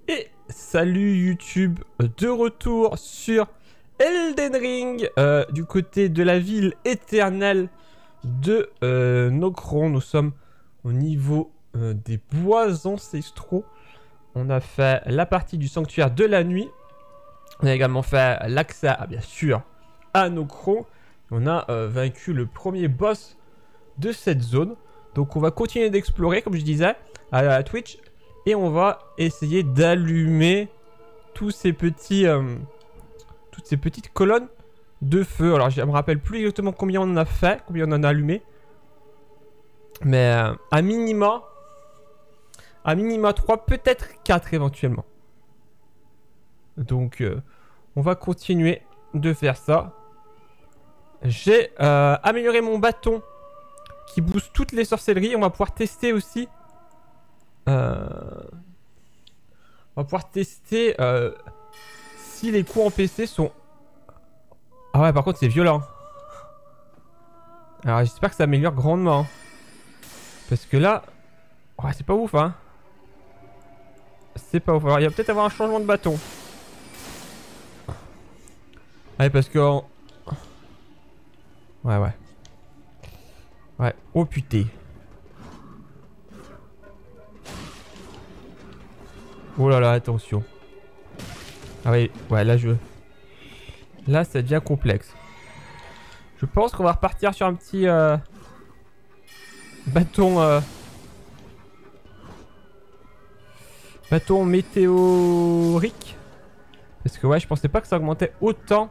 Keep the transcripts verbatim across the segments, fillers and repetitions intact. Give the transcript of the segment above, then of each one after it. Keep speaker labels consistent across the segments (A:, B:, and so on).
A: Et salut YouTube, de retour sur Elden Ring, euh, du côté de la ville éternelle de euh, Nokron. Nous sommes au niveau euh, des bois ancestraux. On a fait la partie du sanctuaire de la nuit. On a également fait l'accès, à, bien sûr, à Nokron. On a euh, vaincu le premier boss de cette zone. Donc on va continuer d'explorer, comme je disais, à la Twitch. Et on va essayer d'allumer tous ces petits, euh, toutes ces petites colonnes de feu. Alors je me rappelle plus exactement combien on en a fait, combien on en a allumé. Mais euh, à minima, à minima trois, peut-être quatre éventuellement. Donc euh, on va continuer de faire ça. J'ai euh, amélioré mon bâton qui booste toutes les sorcelleries. On va pouvoir tester aussi. Euh... On va pouvoir tester euh, si les coups en P C sont... Ah ouais, par contre c'est violent. Alors j'espère que ça améliore grandement. Parce que là... Ouais, c'est pas ouf, hein. C'est pas ouf. Alors il va peut-être avoir un changement de bâton. Ouais, parce que... En... Ouais, ouais. Ouais, oh putain. Oh là là, attention. Ah oui, ouais, là je... Là ça devient complexe. Je pense qu'on va repartir sur un petit... Euh... Bâton... Euh... Bâton météorique. Parce que ouais, je pensais pas que ça augmentait autant.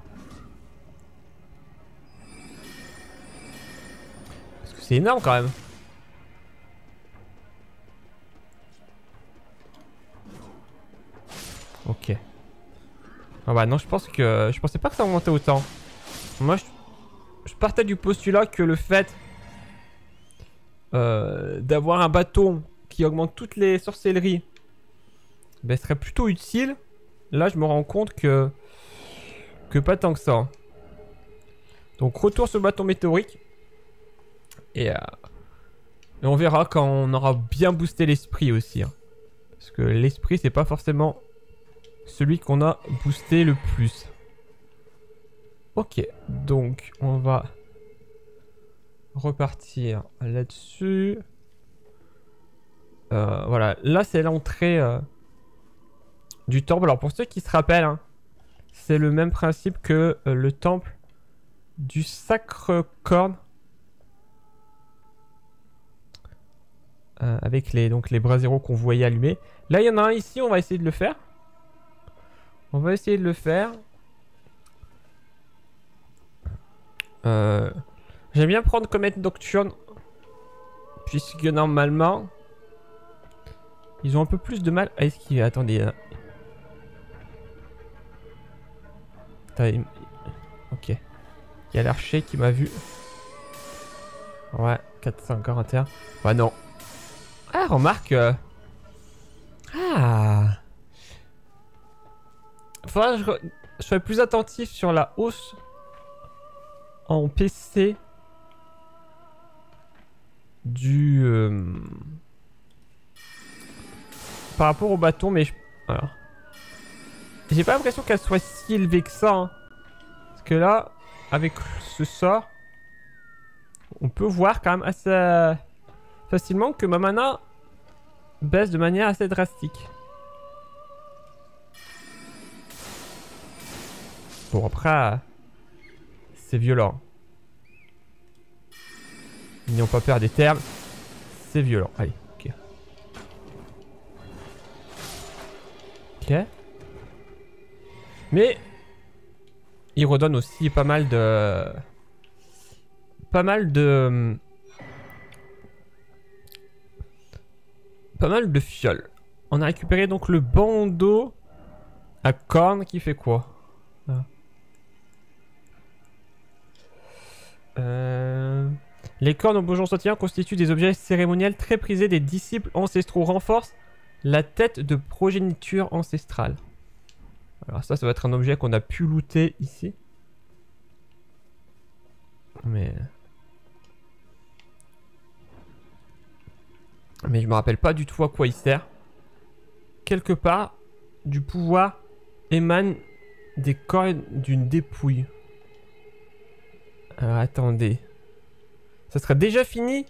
A: Parce que c'est énorme quand même. Ok. Ah bah non, je pense que... Je pensais pas que ça augmentait autant. Moi, je, je partais du postulat que le fait euh, d'avoir un bâton qui augmente toutes les sorcelleries ben, serait plutôt utile. Là, je me rends compte que... Que pas tant que ça. Donc, retour sur le bâton météorique. Et, euh, et on verra quand on aura bien boosté l'esprit aussi. Hein. Parce que l'esprit, c'est pas forcément... celui qu'on a boosté le plus. Ok, donc on va repartir là-dessus. Euh, voilà, là c'est l'entrée euh, du temple. Alors pour ceux qui se rappellent, hein, c'est le même principe que euh, le temple du Sacre-Corne. Euh, avec les, donc, les braseros qu'on voyait allumer. Là il y en a un ici, on va essayer de le faire. On va essayer de le faire. Euh, J'aime bien prendre Comète Nocturne. Puisque normalement... Ils ont un peu plus de mal à esquiver. Attendez. Hein. Attendez. Ok. Il y a l'archer qui m'a vu. Ouais, quatre cent quarante et un. Ouais, non. Ah, remarque. Euh... Ah. Faudrait que je, je sois plus attentif sur la hausse en P C du euh, par rapport au bâton, mais je, voilà. J'ai pas l'impression qu'elle soit si élevée que ça, hein. Parce que là, avec ce sort, on peut voir quand même assez facilement que ma mana baisse de manière assez drastique. Bon, après, c'est violent. N'ayons pas peur des termes. C'est violent. Allez, ok. Ok. Mais, il redonne aussi pas mal de... Pas mal de... Pas mal de fioles. On a récupéré donc le bandeau à cornes qui fait quoi? Ah. Euh... Les cornes au bourgeon sautillants constituent des objets cérémoniels très prisés des disciples ancestraux. Renforcent la tête de progéniture ancestrale. Alors ça, ça va être un objet qu'on a pu looter ici. Mais... Mais je me rappelle pas du tout à quoi il sert. Quelque part, du pouvoir émane des corps d'une dépouille. Alors attendez. Ça serait déjà fini?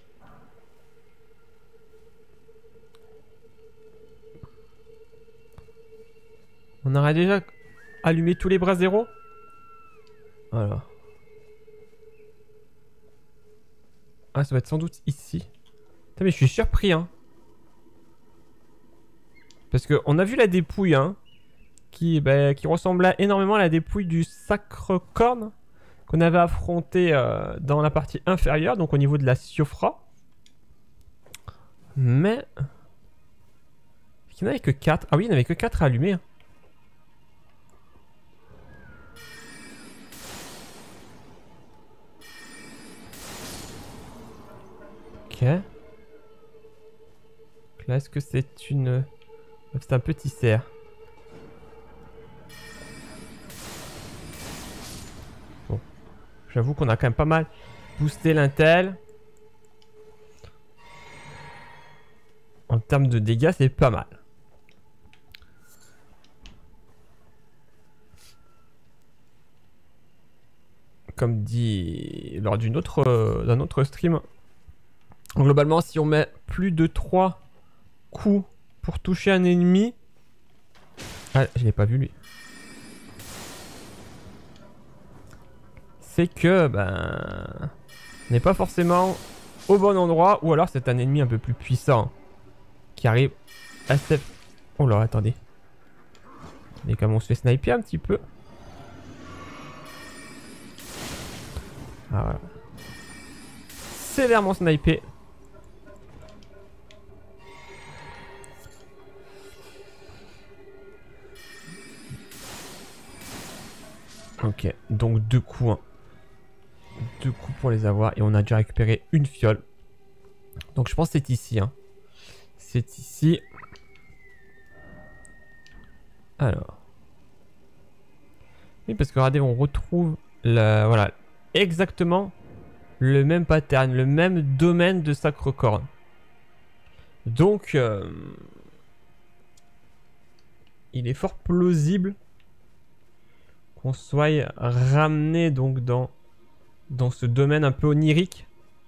A: On aurait déjà allumé tous les bras zéro? Voilà. Ah, ça va être sans doute ici. Putain, mais je suis surpris, hein. Parce qu'on a vu la dépouille, hein. Qui, bah, qui ressemblait énormément à la dépouille du Sacre Corne qu'on avait affronté euh, dans la partie inférieure, donc au niveau de la Siofra. Mais... il n'y en avait que quatre. Ah oui, il n'y en avait que quatre à allumer. Hein. Ok. Donc là, est-ce que c'est une... c'est un petit cerf. Bon. J'avoue qu'on a quand même pas mal boosté l'intel. En termes de dégâts, c'est pas mal. Comme dit lors d'une autre, euh, d'un autre stream, globalement, si on met plus de trois coups pour toucher un ennemi... Ah, je l'ai pas vu lui. C'est que, ben... on n'est pas forcément au bon endroit, ou alors c'est un ennemi un peu plus puissant. Qui arrive à cette... Oh là, attendez. Et comme on se fait sniper un petit peu. Ah voilà. Sévèrement snipé. Ok, donc deux coups. Hein. Deux coups pour les avoir. Et on a déjà récupéré une fiole. Donc je pense que c'est ici. Hein. C'est ici. Alors. Oui, parce que regardez, on retrouve la, voilà, exactement le même pattern, le même domaine de Sacre Corne. Donc, euh, il est fort plausible qu'on soit ramené donc dans, dans ce domaine un peu onirique.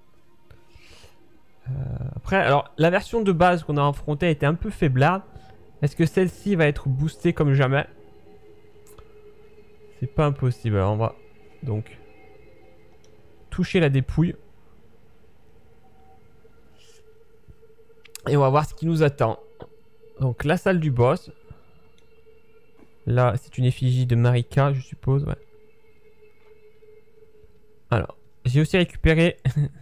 A: Euh, après, alors, la version de base qu'on a affrontée était un peu faiblarde. Est-ce que celle-ci va être boostée comme jamais? C'est pas impossible. Alors, on va donc toucher la dépouille. Et on va voir ce qui nous attend. Donc, la salle du boss. Là, c'est une effigie de Marika, je suppose. Ouais. Alors, j'ai aussi récupéré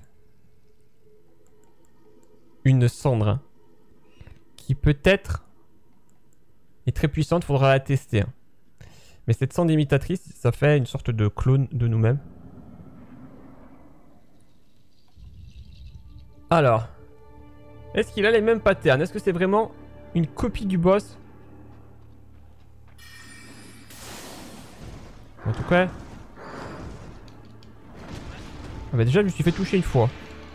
A: une cendre. Hein, qui peut-être est très puissante, faudra la tester. Hein. Mais cette cendre imitatrice, ça fait une sorte de clone de nous-mêmes. Alors, est-ce qu'il a les mêmes patterns? Est-ce que c'est vraiment une copie du boss? En tout cas... Ah bah déjà, je me suis fait toucher une fois.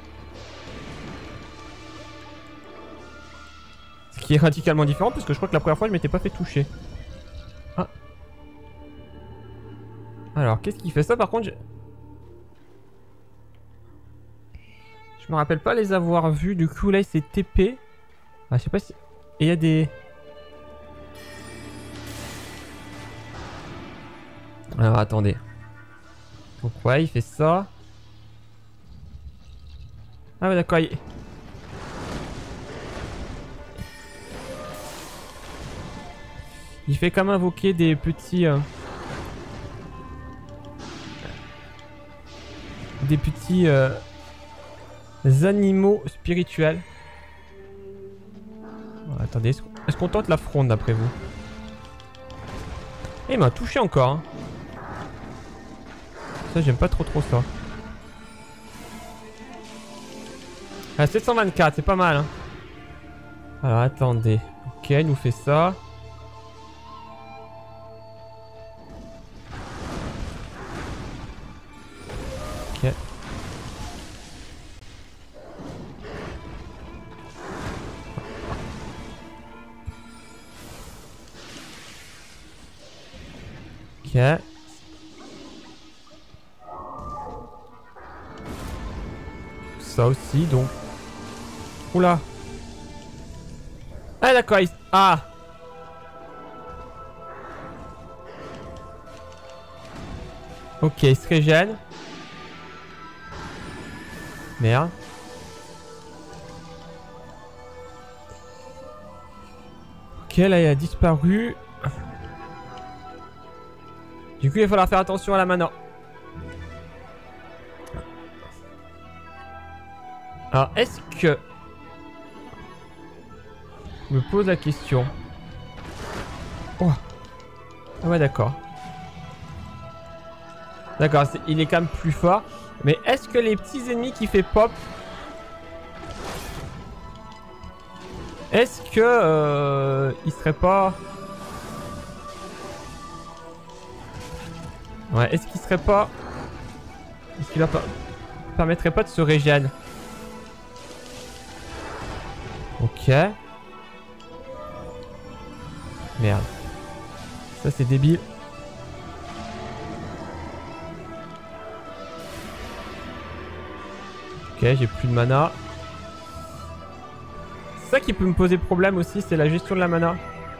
A: Ce qui est radicalement différent, parce que je crois que la première fois, je m'étais pas fait toucher. Ah. Alors, qu'est-ce qu'il fait ça par contre? Je... je me rappelle pas les avoir vus. Du coup, là, il s'est T P. Ah, je sais pas si... Et il y a des... Alors, attendez. Donc, ouais, il fait ça. Ah, ouais, d'accord. Il... il fait quand même invoquer des petits... Euh... des petits... Euh... animaux spirituels. Oh, attendez, est-ce qu'on tente la fronde d'après vous? Eh, il m'a touché encore. Hein. Ça, j'aime pas trop trop ça. Ah, sept cent vingt-quatre, c'est pas mal. Hein. Alors, attendez. Ok, il nous fait ça. Ok. Ok. Ça aussi, donc. Oula. Ah d'accord, il... Ah. Ok, il se régène. Merde. Ok, là il a disparu. Du coup, il va falloir faire attention à la mana. Alors, est-ce que... Je me pose la question. Oh. Ah ouais, d'accord. D'accord, il est quand même plus fort. Mais est-ce que les petits ennemis qui fait pop... Est-ce que... Euh, il serait pas... Ouais, est-ce qu'il serait pas... Est-ce qu'il leur permettrait pas de se régénérer? Ok. Merde. Ça c'est débile. Ok, j'ai plus de mana. C'est ça qui peut me poser problème aussi, c'est la gestion de la mana.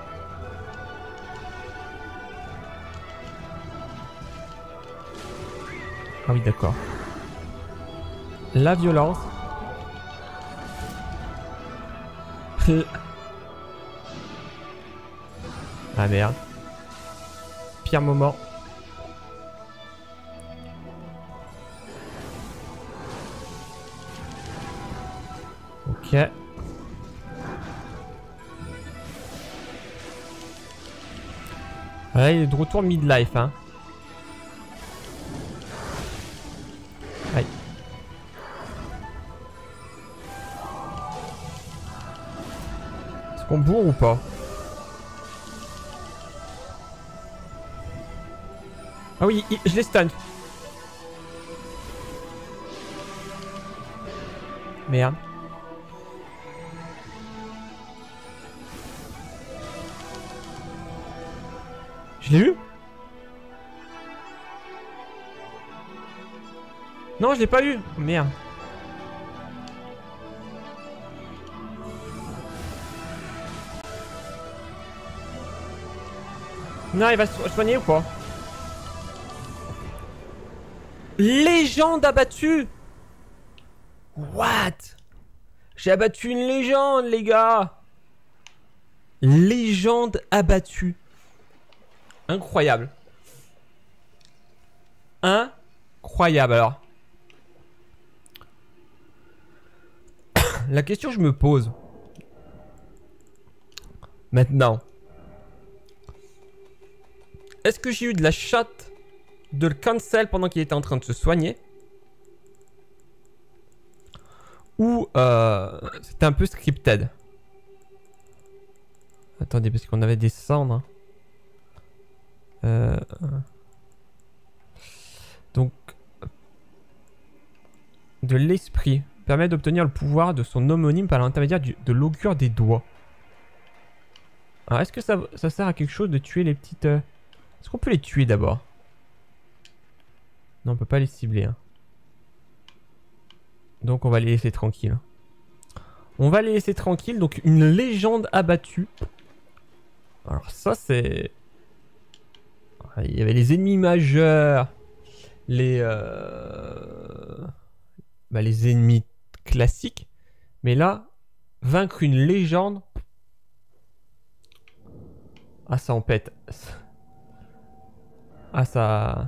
A: Ah oui, d'accord. La violence. Ah merde. Pire moment. Ok. Ouais, il est de retour midlife, hein. Aïe. Est-ce qu'on bourre ou pas? Ah oui, il, je l'ai stun. Merde. Je l'ai eu? Non, je l'ai pas eu. Merde. Non, il va se soigner ou pas? Légende abattue. What? J'ai abattu une légende, les gars. Légende abattue. Incroyable. Incroyable, alors. La question que je me pose maintenant, est-ce que j'ai eu de la chatte de le cancel pendant qu'il était en train de se soigner, ou euh, c'était un peu scripted? Attendez, parce qu'on avait des cendres. Euh... Donc, de l'esprit permet d'obtenir le pouvoir de son homonyme par l'intermédiaire de l'augure des doigts. Alors, est-ce que ça, ça sert à quelque chose de tuer les petites... Euh... Est-ce qu'on peut les tuer d'abord? Non, on peut pas les cibler. Hein. Donc, on va les laisser tranquilles. On va les laisser tranquilles. Donc, une légende abattue. Alors, ça, c'est... Il y avait les ennemis majeurs. Les... Euh... Bah, les ennemis classiques. Mais là, vaincre une légende... Ah, ça en pète. Ah, ça...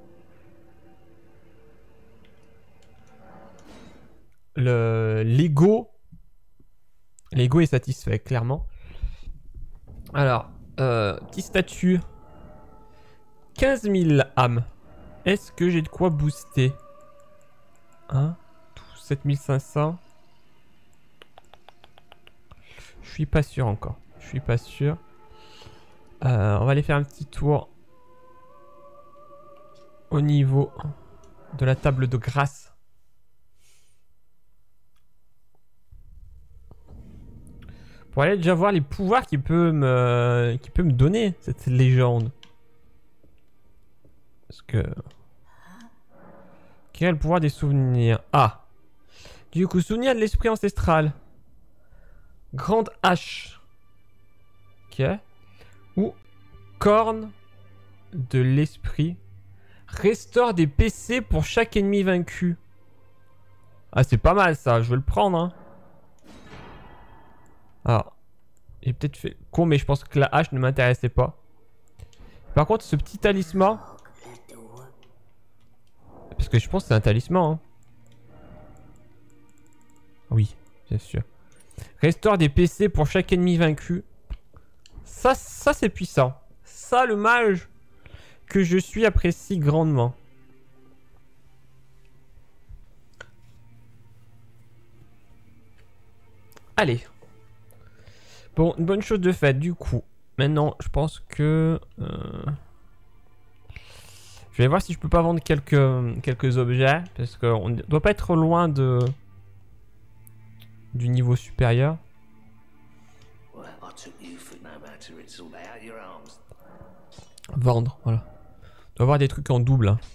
A: Le... L'ego... L'ego est satisfait, clairement. Alors, euh, petit statut. quinze mille âmes. Est-ce que j'ai de quoi booster? Hein? sept mille cinq cents. Je suis pas sûr encore. Je suis pas sûr. Euh, on va aller faire un petit tour au niveau de la table de grâce. Pour aller déjà voir les pouvoirs qu'il peut me, qu'il peut me donner, cette légende. Parce que... Quel est le pouvoir des souvenirs? Ah. Du coup, souvenir de l'esprit ancestral. Grande hache. Ok. Ou corne de l'esprit. Restaure des P C pour chaque ennemi vaincu. Ah, c'est pas mal ça. Je vais le prendre. Hein. Alors. J'ai peut-être fait con, mais je pense que la hache ne m'intéressait pas. Par contre, ce petit talisman. Parce que je pense que c'est un talisman. Hein. Oui, bien sûr. Restaure des P C pour chaque ennemi vaincu. Ça, ça c'est puissant. Ça, le mage que je suis apprécie grandement. Allez. Bon, une bonne chose de faite, du coup. Maintenant, je pense que... Euh... Je vais voir si je peux pas vendre quelques, quelques objets. Parce qu'on ne doit pas être loin de... du niveau supérieur. Vendre, voilà. On doit avoir des trucs en double. Hein.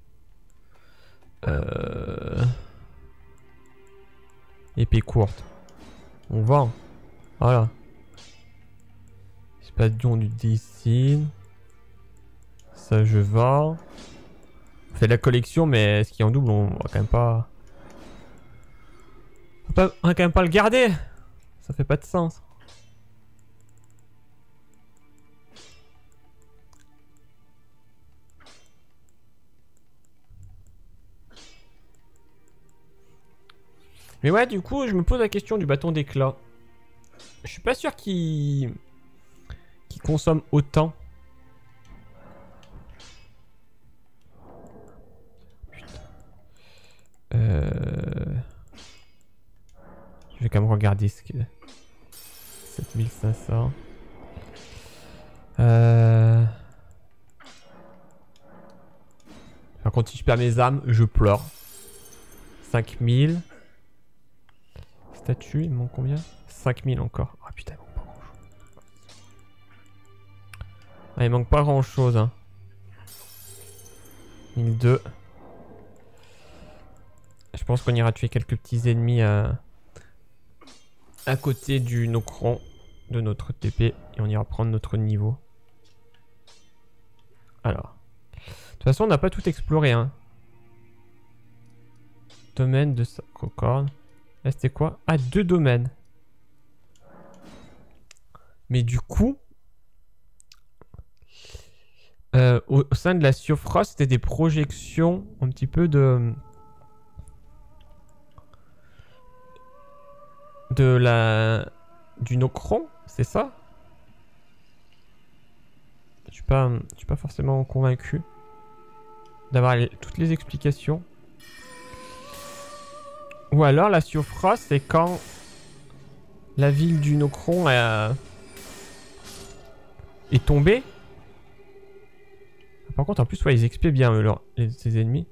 A: Euh... Épée courte. On vend. Voilà. Espadon du dessin. Ça je vends. On fait de la collection, mais ce qui est en double, on va quand même pas... On va, pas... on va quand même pas le garder. Ça fait pas de sens. Mais ouais, du coup, je me pose la question du bâton d'éclat. Je suis pas sûr qu'il qu'il consomme autant. Putain. Euh... Je vais quand même regarder ce que... sept mille cinq cents. Euh... Par contre, si je perds mes armes, je pleure. cinq mille. Statue, il me manque combien? cinq mille encore. Ah putain, il manque pas grand chose. Ah, il manque pas grand chose. Hein. mille deux. Je pense qu'on ira tuer quelques petits ennemis à, à côté du Nokron de notre T P. Et on ira prendre notre niveau. Alors. De toute façon, on n'a pas tout exploré. Hein. Domaine de Sacrocorne. Là, c'était quoi? Ah, deux domaines. Mais du coup, euh, au, au sein de la Siofra, c'était des projections un petit peu de... De la... Du Nokron, c'est ça? Je suis pas, je suis pas forcément convaincu d'avoir les, toutes les explications. Ou alors la Siofra, c'est quand la ville du Nokron a... est tombée. Par contre, en plus, ouais, ils expiaient bien eux, leur, les, ses ennemis.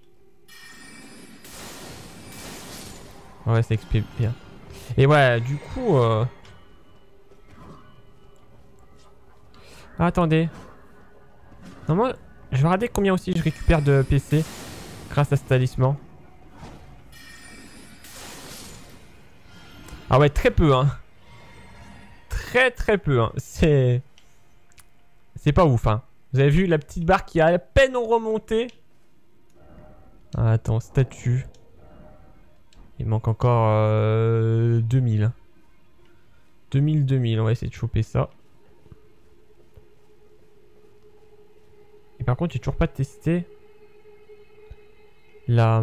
A: Ouais, ça expie bien. Et ouais, du coup... Euh... Ah, attendez. Non, moi, je vais regarder combien aussi je récupère de P C grâce à ce talisman. Ah ouais, très peu, hein. Très très peu, hein. C'est... C'est pas ouf, hein. Vous avez vu la petite barre qui a à peine remonté. Ah, attends, statue. Il manque encore euh, deux mille. deux mille, deux mille, on va essayer de choper ça. Et par contre, j'ai toujours pas testé la...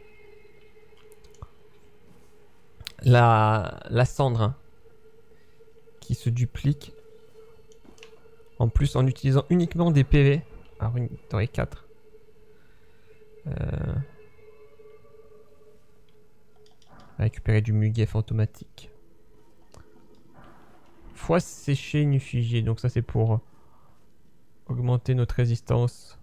A: La, la cendre hein, qui se duplique. En plus, en utilisant uniquement des P V. Alors, une victoire quatre. Euh... Récupérer du muguet automatique. Fois sécher une figée. Donc ça, c'est pour augmenter notre résistance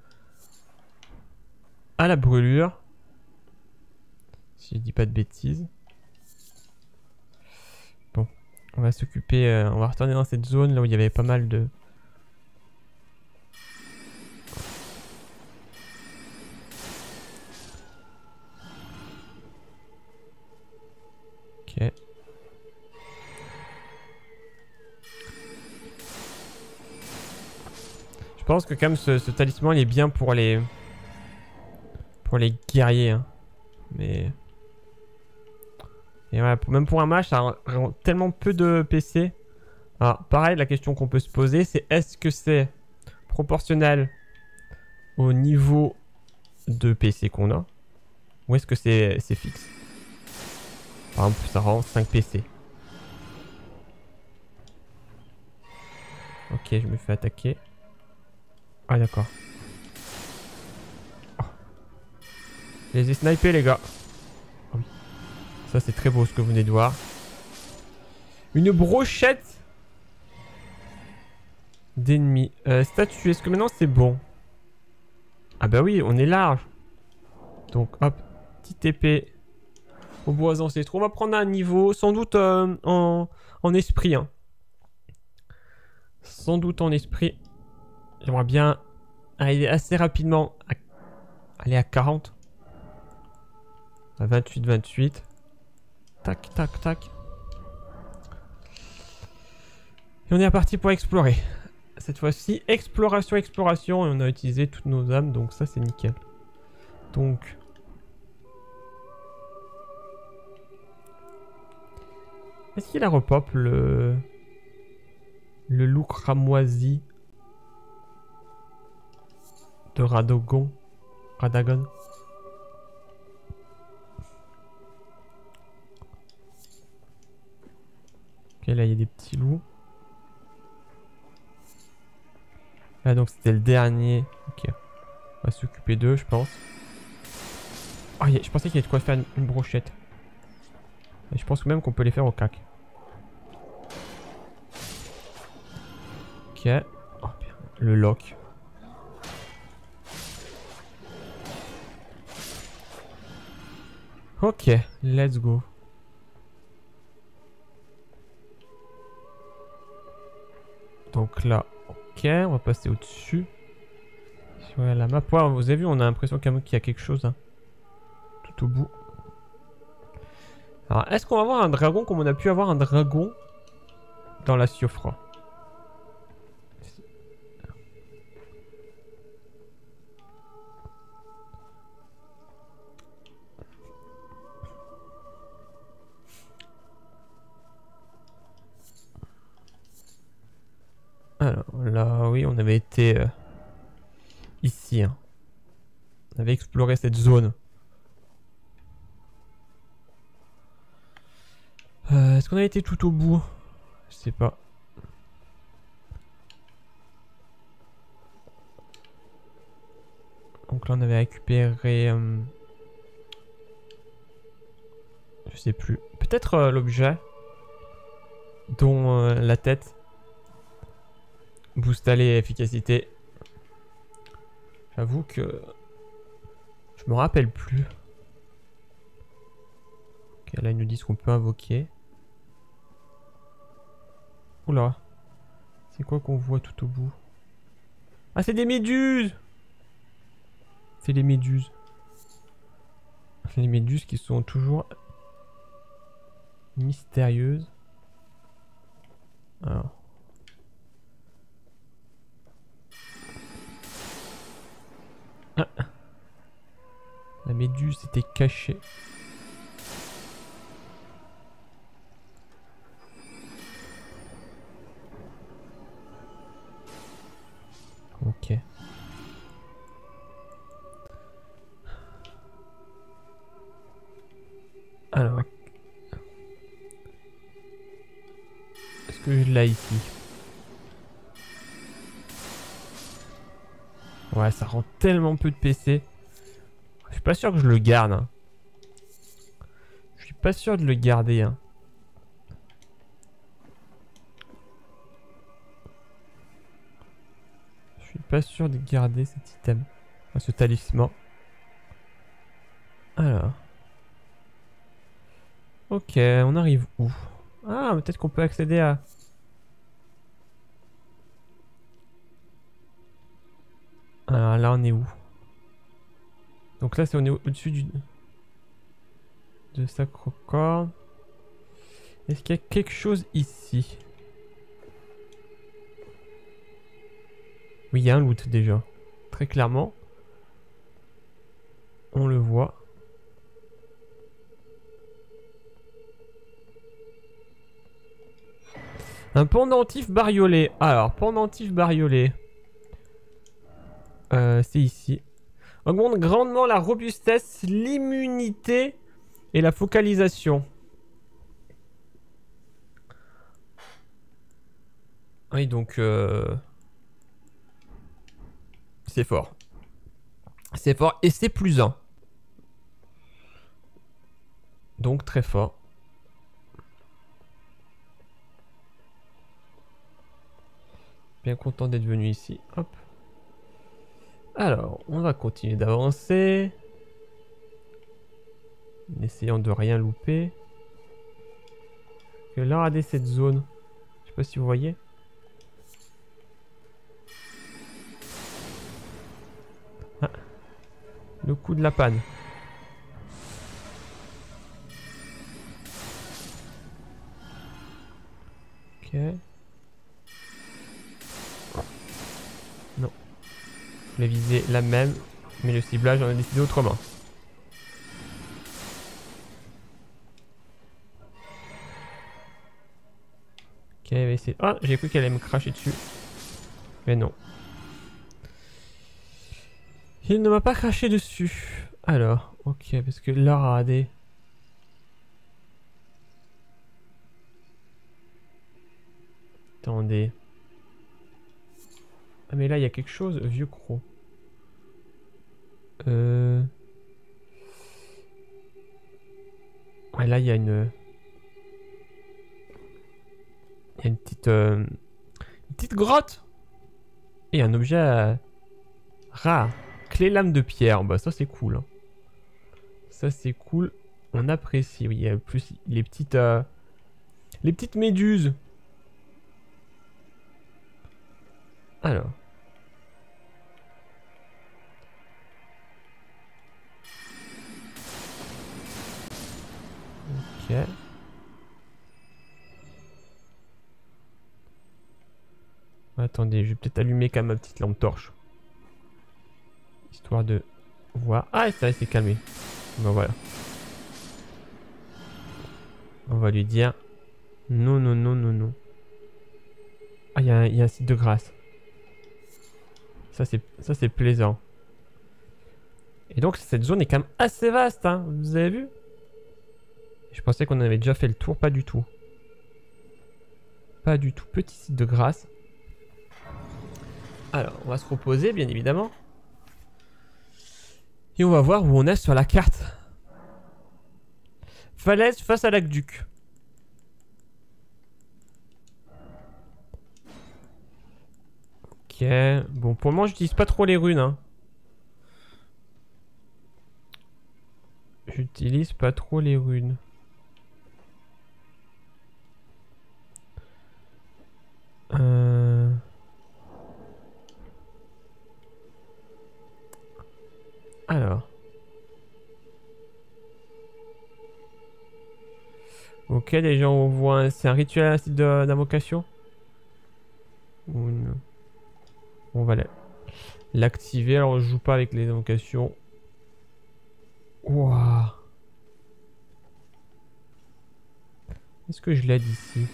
A: à la brûlure. Si je dis pas de bêtises. Bon, on va s'occuper, euh, on va retourner dans cette zone là où il y avait pas mal de... Je pense que quand même ce, ce talisman il est bien pour les... Pour les guerriers. Hein. Mais... Et ouais, même pour un match, ça a tellement peu de P C. Alors, pareil, la question qu'on peut se poser, c'est est-ce que c'est proportionnel au niveau de P C qu'on a? Ou est-ce que c'est fixe? Par exemple, ça rend cinq P C. Ok, je me fais attaquer. Ah, d'accord. Oh. Je les ai snipés, les gars. Oh, oui. Ça, c'est très beau ce que vous venez de voir. Une brochette d'ennemis. Euh, statue, est-ce que maintenant c'est bon? Ah bah oui, on est large. Donc hop, petite épée au bois ancestraux. On va prendre un niveau, sans doute euh, en, en esprit. Hein. Sans doute en esprit. J'aimerais bien arriver assez rapidement à aller à quarante. À vingt-huit, vingt-huit. Tac, tac, tac. Et on est reparti pour explorer. Cette fois-ci, exploration, exploration. Et on a utilisé toutes nos âmes, donc ça c'est nickel. Donc... Est-ce qu'il a repop le... Le loup cramoisi de Radogon? Radagon. Ok, là il y a des petits loups. Ah donc c'était le dernier. Ok. On va s'occuper d'eux, je pense. Oh, je pensais qu'il y avait de quoi faire une, une brochette. Et je pense que même qu'on peut les faire au cac. Ok. Oh, bien. Le lock. Ok, let's go. Donc là, ok, on va passer au-dessus. Si on regarde la map, ouais, vous avez vu, on a l'impression qu'il y a quelque chose hein, tout au bout. Alors, est-ce qu'on va avoir un dragon comme on a pu avoir un dragon dans la Siofra? Alors là, oui, on avait été euh, ici. Hein. On avait exploré cette zone. Euh, Est-ce qu'on a été tout au bout? Je sais pas. Donc là, on avait récupéré... Euh, je sais plus. Peut-être euh, l'objet dont euh, la tête booste les efficacité. J'avoue que je me rappelle plus. Ok, là ils nous disent qu'on peut invoquer. Oula. C'est quoi qu'on voit tout au bout? Ah, c'est des méduses! C'est les méduses. Les méduses qui sont toujours mystérieuses. Alors. Ah. La méduse était cachée. Ok. Alors. Est-ce que je l'ai ici? Ouais, ça rend tellement peu de P C. Je suis pas sûr que je le garde. Hein. Je suis pas sûr de le garder. Hein. Je suis pas sûr de garder cet item. Enfin, ce talisman. Alors. Ok, on arrive où? Ah, peut-être qu'on peut accéder à... Alors là, on est où? Donc là, c'est on est au-dessus du... de Sacre-Corps. Est-ce qu'il y a quelque chose ici? Oui, il y a un loot déjà. Très clairement. On le voit. Un pendentif bariolé. Alors, pendentif bariolé. Euh, c'est ici. Augmente grandement la robustesse, l'immunité et la focalisation. Oui, donc... Euh... C'est fort. C'est fort et c'est plus un. Donc très fort. Bien content d'être venu ici. Hop. Alors, on va continuer d'avancer. En essayant de rien louper. Que là, regardez cette zone. Je sais pas si vous voyez. Ah. Le coup de la panne. Ok. Non. Je voulais viser la même, mais le ciblage, on a décidé autrement. Ok, elle va essayer. Ah, j'ai cru qu'elle allait me cracher dessus. Mais non. Il ne m'a pas craché dessus. Alors, ok, parce que là, regardez. Attendez. Ah, mais là, il y a quelque chose, vieux croc. Euh... Ouais, là, il y a une... Il y a une petite... Euh... Une petite grotte. Et un objet euh, rare. Clé lame de pierre. Bah, ça, c'est cool. Hein. Ça, c'est cool. On apprécie. Oui, il y a plus les petites... Euh... Les petites méduses. Alors. Ok. Attendez, je vais peut-être allumer quand même ma petite lampe torche. Histoire de voir... Ah, ça s'est calmé. Bon, voilà. On va lui dire... Non, non, non, non, non. Ah, il y, y a un site de grâce. Ça, c'est plaisant. Et donc, cette zone est quand même assez vaste, hein. Vous avez vu? Je pensais qu'on avait déjà fait le tour. Pas du tout. Pas du tout. Petit site de grâce. Alors, on va se reposer, bien évidemment. Et on va voir où on est sur la carte. Falaise face à l'aqueduc. Ok. Bon, pour le moment, j'utilise pas trop les runes. Hein. J'utilise pas trop les runes. Euh... Alors. Ok, déjà on voit... C'est un rituel à la site d'invocation. Une... On va l'activer. Alors je joue pas avec les invocations. Waouh. Est-ce que je l'aide ici?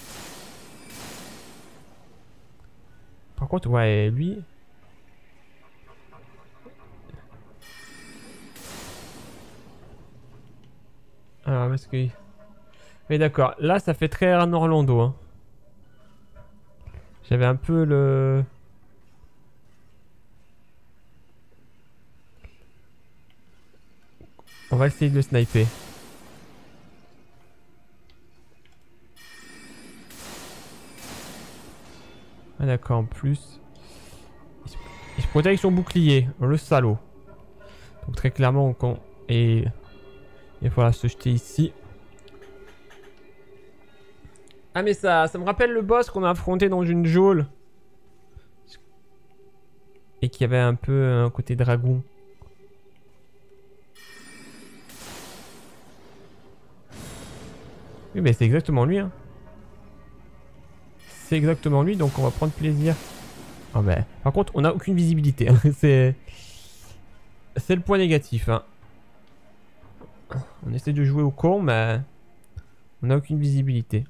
A: Par contre, ouais, lui... Alors, parce que... Mais d'accord, là ça fait très un Orlando. Hein. J'avais un peu le... On va essayer de le sniper. Ah d'accord, en plus... Il se, il se protège avec son bouclier, le salaud. Donc très clairement, on... Et... Il faudra se jeter ici. Ah mais ça, ça me rappelle le boss qu'on a affronté dans une geôle. Et qui avait un peu un côté dragon. Oui mais c'est exactement lui hein. C'est exactement lui donc on va prendre plaisir Oh bah, par contre, on n'a aucune visibilité. Hein. C'est... C'est le point négatif. Hein. On essaie de jouer au con, mais... On n'a aucune visibilité.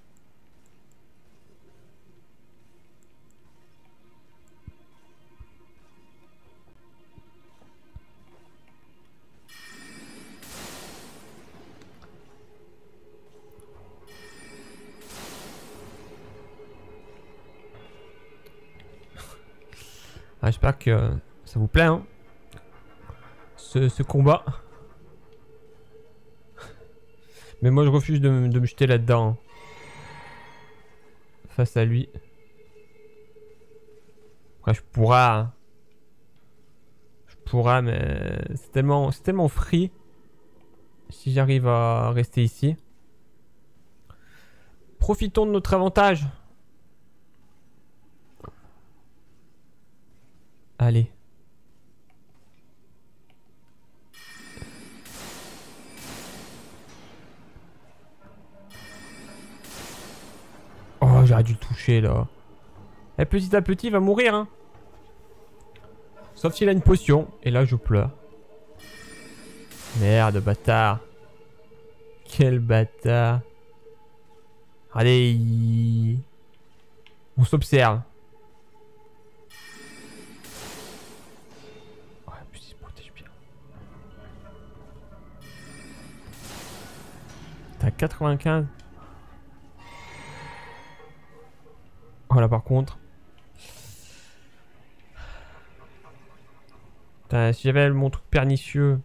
A: Ah, j'espère que ça vous plaît, hein, ce, ce combat. Mais moi, je refuse de, de me jeter là-dedans. Hein, face à lui. Après, je pourrais... Hein. Je pourrais, mais c'est tellement, c'est tellement free. Si j'arrive à rester ici. Profitons de notre avantage. Allez. Oh, j'aurais dû le toucher là. Et petit à petit, il va mourir. Hein. Sauf s'il a une potion. Et là, je pleure. Merde, bâtard. Quel bâtard. Allez. On s'observe. Ouais, puis il se protège bien. T'as quatre-vingt-quinze. Voilà, par contre. Putain, si j'avais mon truc pernicieux.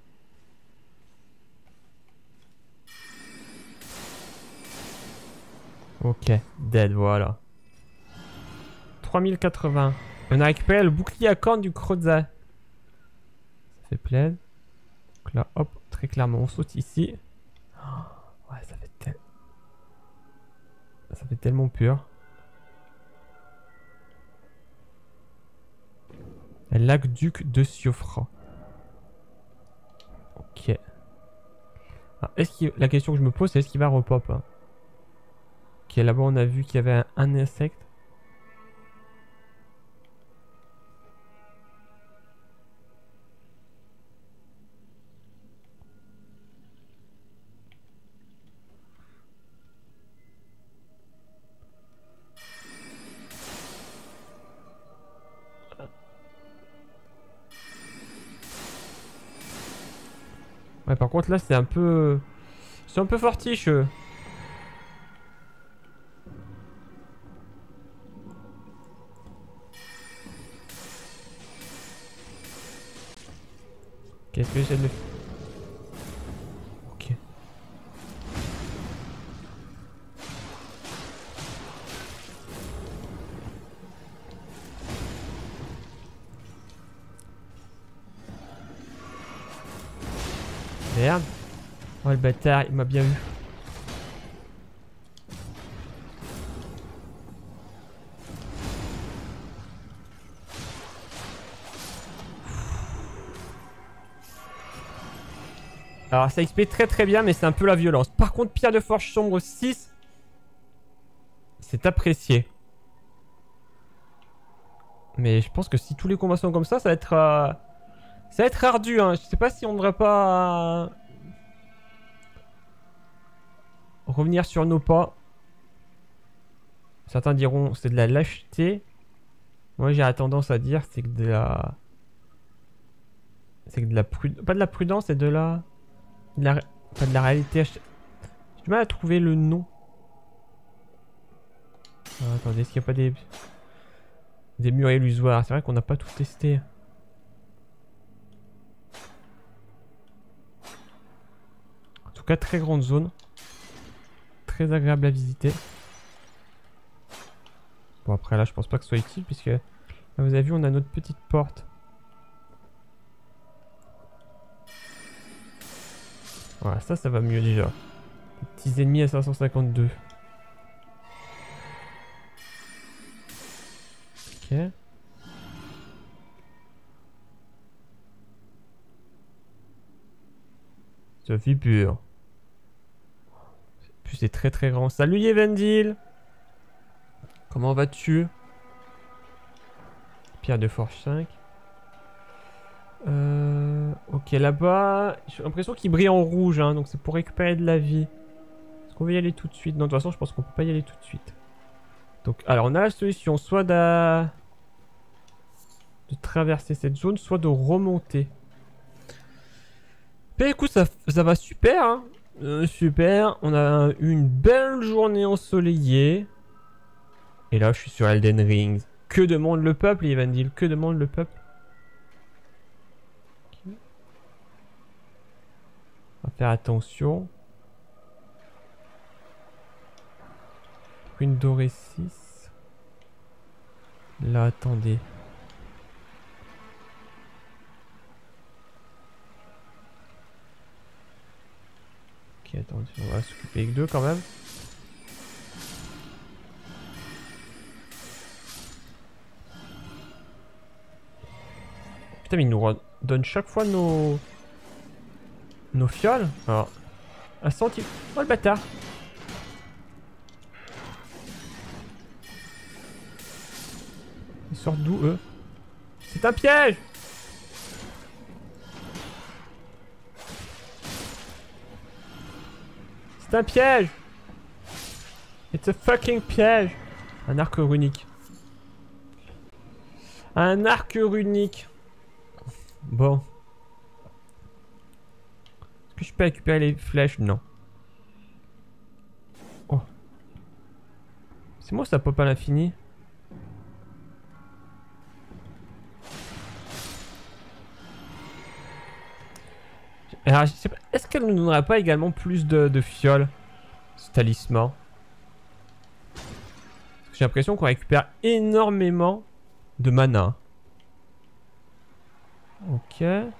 A: Ok, dead, voilà. trois mille quatre-vingts. On a récupéré le bouclier à cornes du Kroza. Ça fait plaisir. Donc là, hop, très clairement, on saute ici. Oh, ouais, ça fait, tel... ça fait tellement pur. Lac Duc de Siofra. Ok. Est-ce qu'il... La question que je me pose, c'est est-ce qu'il va repop hein. Ok, là-bas on a vu qu'il y avait un, un insecte. Ouais, par contre là c'est un peu... C'est un peu fortiche. Qu'est-ce que j'essaie de... Ok. Merde. Oh le bâtard, il m'a bien eu. Alors ça X P très très bien mais c'est un peu la violence. Par contre pierre de forge sombre six. C'est apprécié. Mais je pense que si tous les combats sont comme ça, ça va être... Euh... Ça va être ardu hein. Je sais pas si on devrait pas... Euh... revenir sur nos pas. Certains diront c'est de la lâcheté. Moi j'ai tendance à dire c'est que de la... C'est que de la prudence... Pas de la prudence, c'est de la... De la... Pas de la réalité. J'ai du mal à trouver le nom. Ah, attendez, est-ce qu'il n'y a pas des... Des murs illusoires? C'est vrai qu'on n'a pas tout testé. En tout cas, très grande zone. Très agréable à visiter. Bon, après là, je pense pas que ce soit utile puisque... Là, vous avez vu, on a notre petite porte. Voilà, ça, ça va mieux déjà. Les petits ennemis à cinq cent cinquante-deux. Ok. Ça fait pur. Puis c'est très très grand. Salut Yevendil. Comment vas-tu? Pierre de forge cinq. Euh, ok, là-bas, j'ai l'impression qu'il brille en rouge, hein, donc c'est pour récupérer de la vie. Est-ce qu'on veut y aller tout de suite? Non, de toute façon, je pense qu'on peut pas y aller tout de suite. Donc, alors, on a la solution, soit de, de traverser cette zone, soit de remonter. Mais écoute, ça, ça va super, hein. Euh, super, on a eu une belle journée ensoleillée. Et là, je suis sur Elden Ring. Que demande le peuple, Evandil? Que demande le peuple? Okay. On va faire attention. Ruine dorée six. Là, attendez. Ok, attendez, on va s'occuper avec deux quand même. Putain, mais il nous redonne chaque fois nos... Nos fioles. Alors... Un centime... Oh, le bâtard! Ils sortent d'où, eux? C'est un piège! C'est un piège! It's a fucking piège! Un arc runique. Un arc runique. Bon. Est-ce que je peux récupérer les flèches? Non. Oh. C'est moi ça pop à l'infini. Alors, je sais pas. Est-ce qu'elle nous donnerait pas également plus de, de fioles? Ce talisman. J'ai l'impression qu'on récupère énormément de mana. Ok.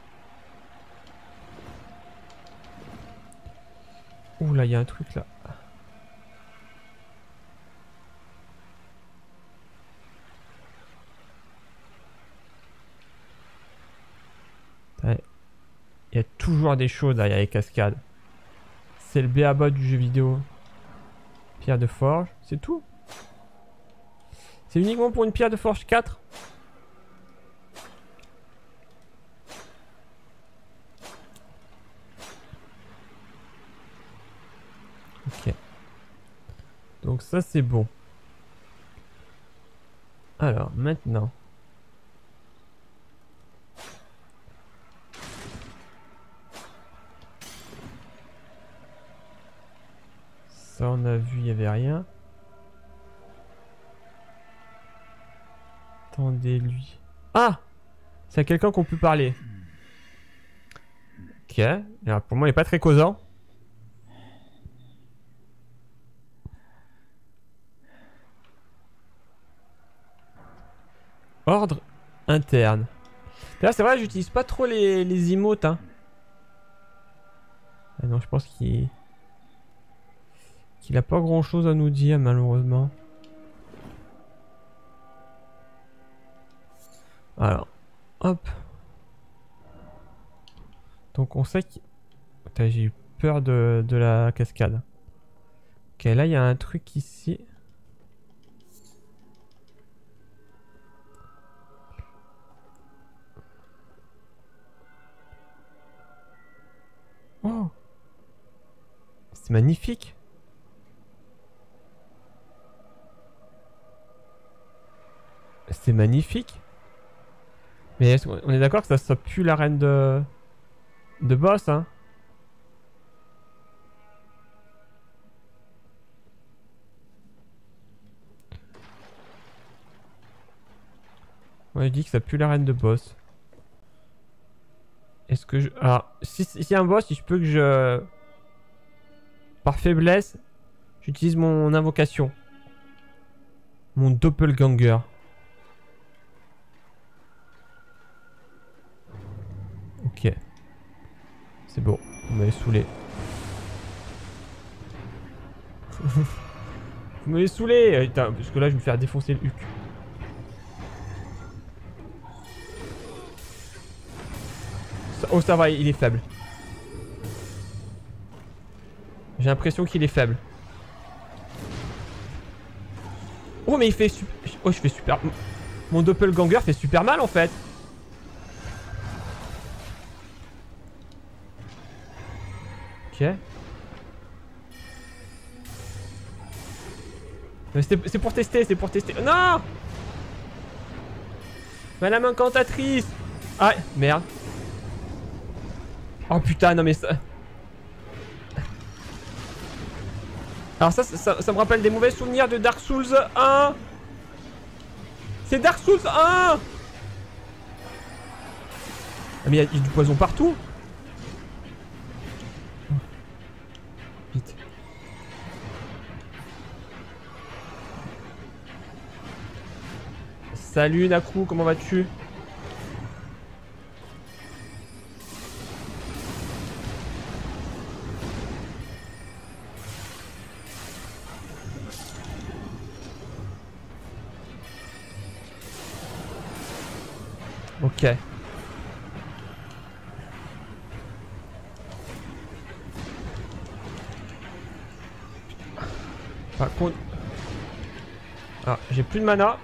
A: Ouh là, il y a un truc là. Ouais. Il y a toujours des choses derrière les cascades. C'est le b-a-ba du jeu vidéo. Pierre de forge, c'est tout. C'est uniquement pour une pierre de forge quatre. Ok. Donc ça c'est bon. Alors maintenant. Ça on a vu, il n'y avait rien. Attendez lui. Ah! C'est à quelqu'un qu'on peut parler. Ok. Alors, pour moi il n'est pas très causant. Ordre interne. Là c'est vrai, j'utilise pas trop les, les emotes. Hein. Ah non, je pense qu'il qu'il a pas grand chose à nous dire malheureusement. Alors, hop. Donc on sait que... J'ai eu peur de, de la cascade. Ok, là il y a un truc ici. Oh! C'est magnifique! C'est magnifique! Mais est-ce qu'on est d'accord que ça soit plus l'arène de... de boss, hein? On a dit que ça pue l'arène de boss. Est-ce que je... Alors, si s'il y a un boss, si je peux que je... Par faiblesse, j'utilise mon invocation. Mon doppelganger. Ok. C'est bon, vous m'avez saoulé. Vous m'avez saoulé. Putain, parce que là je vais me faire défoncer le huc. Oh ça va, il est faible. J'ai l'impression qu'il est faible. Oh mais il fait super... Oh je fais super... Mon doppelganger fait super mal en fait. Ok. C'est pour tester, c'est pour tester. Non! Madame incantatrice! Ah, merde. Oh putain, non mais ça... Alors ça, ça, ça me rappelle des mauvais souvenirs de Dark Souls un. C'est Dark Souls un. Ah mais il y, y a du poison partout. Vite. Salut Naku, comment vas-tu? Ok. Par contre... Ah, j'ai plus de mana.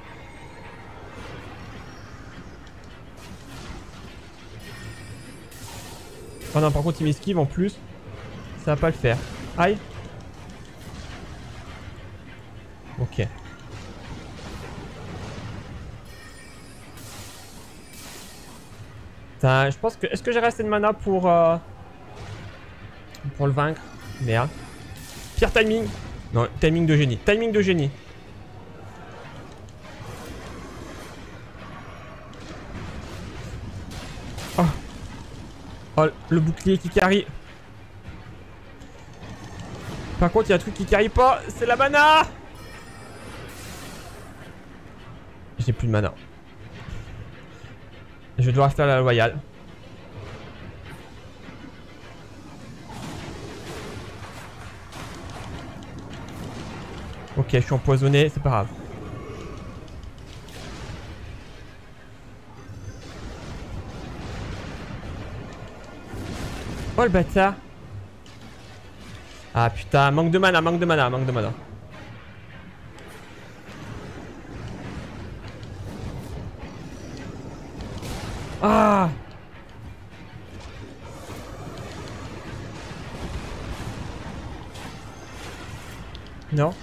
A: Oh non, par contre il m'esquive en plus. Ça va pas le faire. Aïe. Ok. Putain, je pense que... Est-ce que j'ai assez de mana pour... Euh... Pour le vaincre? Merde. Pire timing. Non, timing de génie. Timing de génie. Oh. Oh, le bouclier qui carry. Par contre, il y a un truc qui carry pas. C'est la mana. J'ai plus de mana. Je vais devoir faire la loyale. Ok, je suis empoisonné, c'est pas grave. Oh le bâtard. Ah putain, manque de mana, manque de mana, manque de mana. Ah. Non.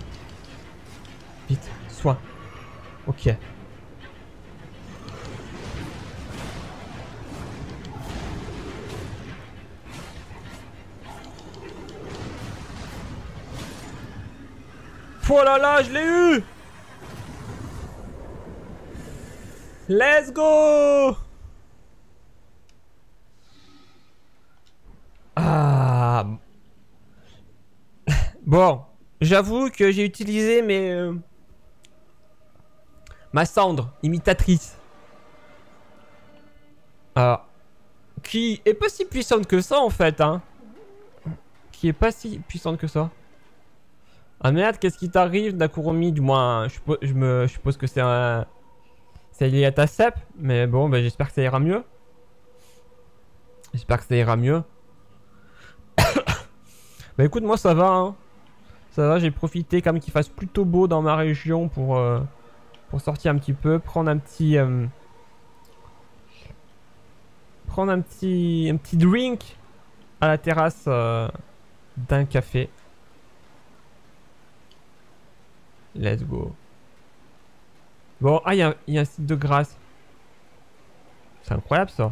A: Vite, soin. Ok. Oh là là, je l'ai eu! Let's go! Ah. Bon, j'avoue que j'ai utilisé mes... Euh, ma cendre imitatrice. Ah. Qui est pas si puissante que ça en fait, hein. Qui est pas si puissante que ça. Ah merde, qu'est-ce qui t'arrive, Nakuromi? Du moins, je, je, me, je suppose que c'est un... C'est lié à ta cep, mais bon, bah, j'espère que ça ira mieux. J'espère que ça ira mieux. Bah écoute, moi ça va, hein. Ça va, j'ai profité quand même qu'il fasse plutôt beau dans ma région pour, euh, pour sortir un petit peu, prendre un petit... Euh, prendre un petit, un petit drink à la terrasse euh, d'un café. Let's go. Bon, ah, il y, y a un site de grâce. C'est incroyable ça.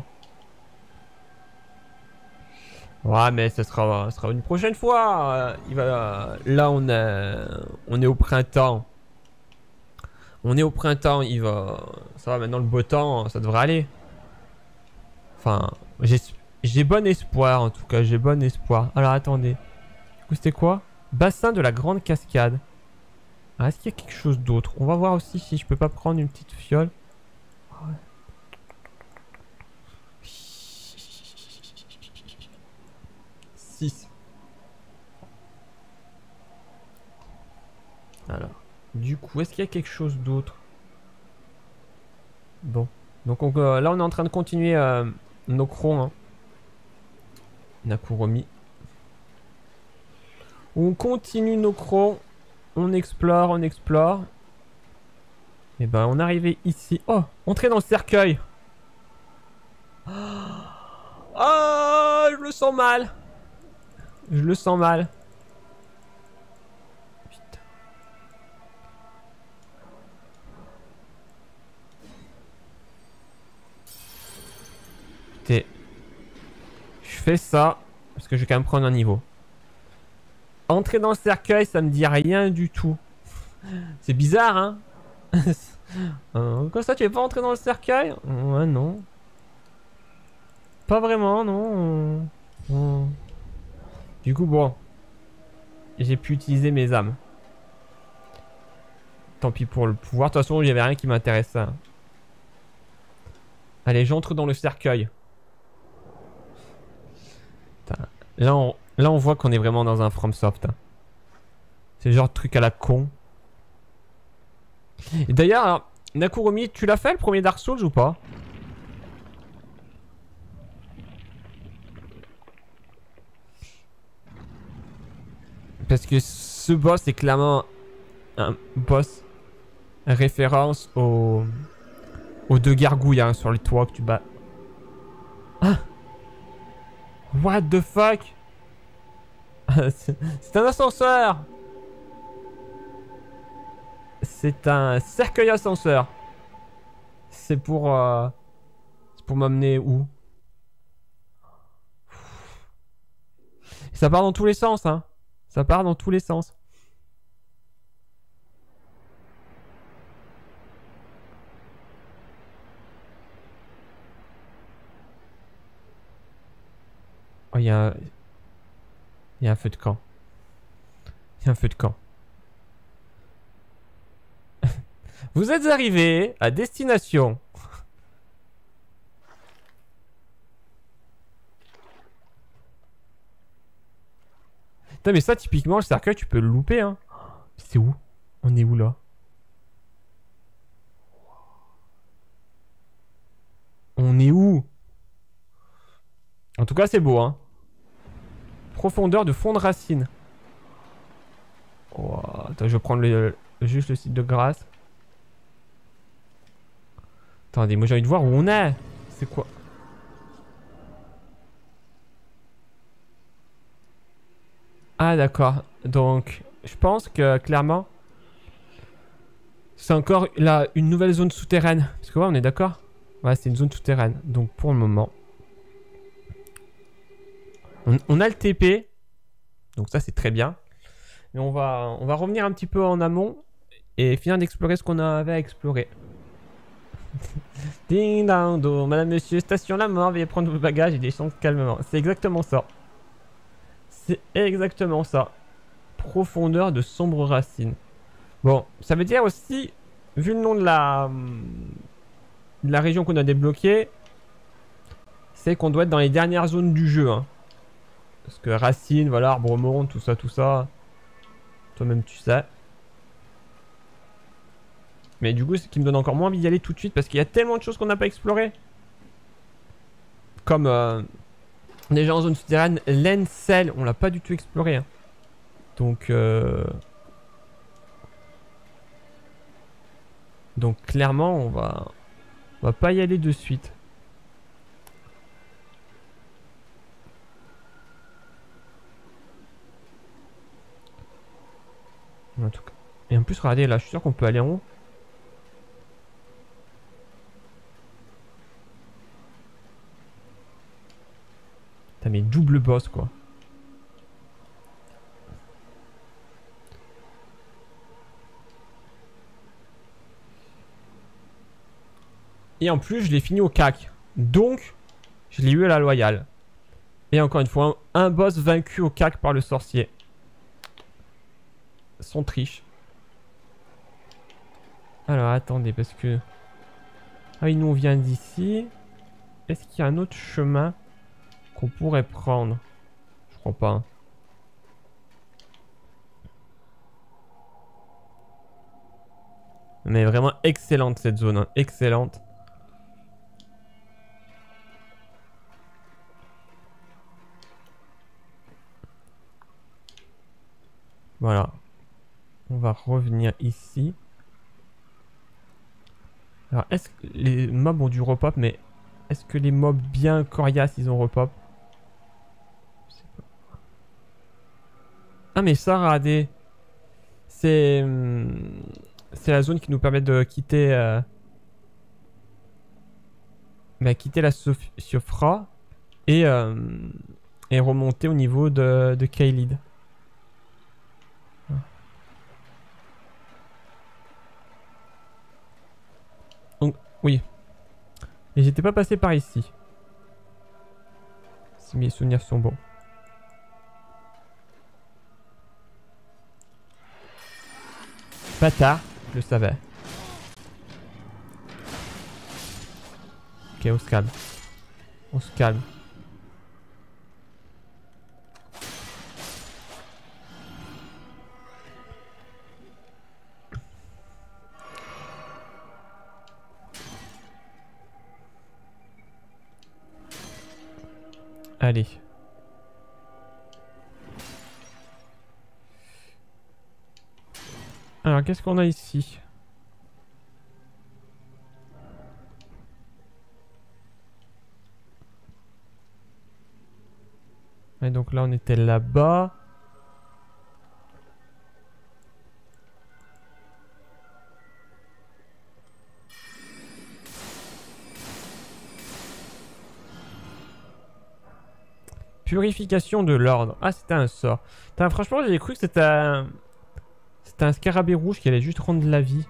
A: Ouais, mais ce sera, ce sera une prochaine fois. Il va, là, on, a, on est au printemps. On est au printemps. Il va, ça va maintenant le beau temps, ça devrait aller. Enfin, j'ai bon espoir en tout cas. J'ai bon espoir. Alors attendez. Du coup, c'était quoi? Bassin de la Grande Cascade. Ah, est-ce qu'il y a quelque chose d'autre? On va voir aussi si je peux pas prendre une petite fiole. Ouais. six. Alors, du coup, est-ce qu'il y a quelque chose d'autre? Bon. Donc on, euh, là, on est en train de continuer euh, nos crons. Hein. Nakuromi. On continue nos crons. On explore, on explore. Et ben on est arrivé ici. Oh, entrer dans le cercueil. Oh, je le sens mal. Je le sens mal. Putain. Putain. Je fais ça parce que je vais quand même prendre un niveau. Entrer dans le cercueil, ça me dit rien du tout. C'est bizarre, hein. euh, Comme ça, tu veux pas entrer dans le cercueil? Ouais, non. Pas vraiment, non. Euh... Du coup, bon. J'ai pu utiliser mes âmes. Tant pis pour le pouvoir. De toute façon, il n'y avait rien qui m'intéressait. Allez, j'entre dans le cercueil. Putain. Là, on... Là, on voit qu'on est vraiment dans un FromSoft. Hein. C'est le genre de truc à la con. Et d'ailleurs, Nakuromi, tu l'as fait le premier Dark Souls ou pas? Parce que ce boss est clairement un boss référence aux, aux deux gargouilles hein, sur le toit que tu bats. Ah! What the fuck? C'est un ascenseur! C'est un cercueil ascenseur. C'est pour... Euh, c'est pour m'amener où? Ça part dans tous les sens, hein. Ça part dans tous les sens. Oh, il y a... Il y a un feu de camp. Il y a un feu de camp. Vous êtes arrivés à destination. Putain, mais ça, typiquement, le cercueil, tu peux le louper, hein. C'est où? On est où, là? On est où? En tout cas, c'est beau, hein. Profondeur de fond de racine. Oh, attends, je vais prendre le, juste le site de grâce. Attendez, moi j'ai envie de voir où on est. C'est quoi? Ah d'accord. Donc, je pense que clairement, c'est encore là une nouvelle zone souterraine. Parce que ouais, on est d'accord? Ouais, c'est une zone souterraine. Donc pour le moment, on, on a le T P. Donc ça c'est très bien. Mais on va, on va revenir un petit peu en amont et finir d'explorer ce qu'on avait à explorer. Ding dong do, madame, monsieur, station la mort, veuillez prendre vos bagages et descendre calmement. C'est exactement ça. C'est exactement ça. Profondeur de sombres racines. Bon, ça veut dire aussi, vu le nom de la, de la région qu'on a débloquée, c'est qu'on doit être dans les dernières zones du jeu. Hein. Parce que racines, voilà, arbre monde, tout ça, tout ça. Toi-même tu sais. Mais du coup, c'est ce qui me donne encore moins envie d'y aller tout de suite parce qu'il y a tellement de choses qu'on n'a pas explorées. Comme euh, déjà en zone souterraine, l'Encel, on l'a pas du tout exploré. Hein. Donc, euh... donc clairement, on va, on va pas y aller de suite. En tout cas. Et en plus, regardez, là, je suis sûr qu'on peut aller en haut. Putain, mais double boss, quoi. Et en plus, je l'ai fini au C A C. Donc, je l'ai eu à la loyale. Et encore une fois, un, un boss vaincu au C A C par le sorcier. Son triche. Alors, attendez, parce que... Ah oui, nous, on vient d'ici. Est-ce qu'il y a un autre chemin qu'on pourrait prendre? Je crois pas. Hein. Mais vraiment excellente, cette zone. Hein. Excellente. Voilà. On va revenir ici. Alors, est-ce que les mobs ont du repop, mais est-ce que les mobs bien coriaces, ils ont repop? Ah, mais ça, regardez. C'est... hum, c'est la zone qui nous permet de quitter... Euh, bah, quitter la Sof- Siofra et, euh, et remonter au niveau de, de Kaelid. Donc, oui. Et j'étais pas passé par ici. Si mes souvenirs sont bons. Bâtard, je le savais. Ok, on se calme. On se calme. Allez. Alors, qu'est-ce qu'on a ici? Et donc là, on était là-bas. Purification de l'ordre. Ah, c'était un sort. Putain, franchement, j'ai cru que c'était un... C'était un scarabée rouge qui allait juste rendre la vie.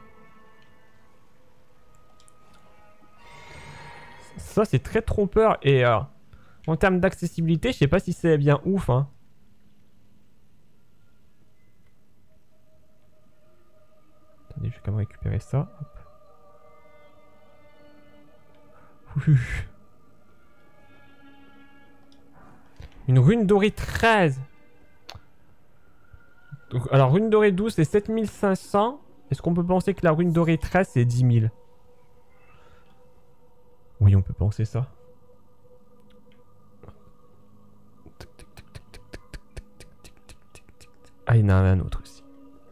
A: Ça, c'est très trompeur. Et euh, en termes d'accessibilité, je sais pas si c'est bien ouf. Hein. Attendez, je vais quand même récupérer ça. Hop. Une rune dorée treize. Donc, alors, rune dorée douze, c'est sept mille cinq cents. Est-ce qu'on peut penser que la rune dorée treize, c'est dix mille? Oui, on peut penser ça. Ah, il y en a un autre aussi.